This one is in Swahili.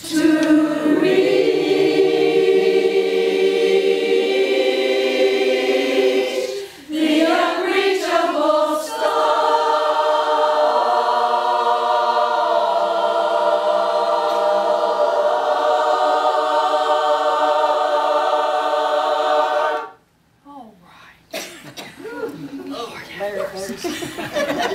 to reach the unreachable star. All right. Lord,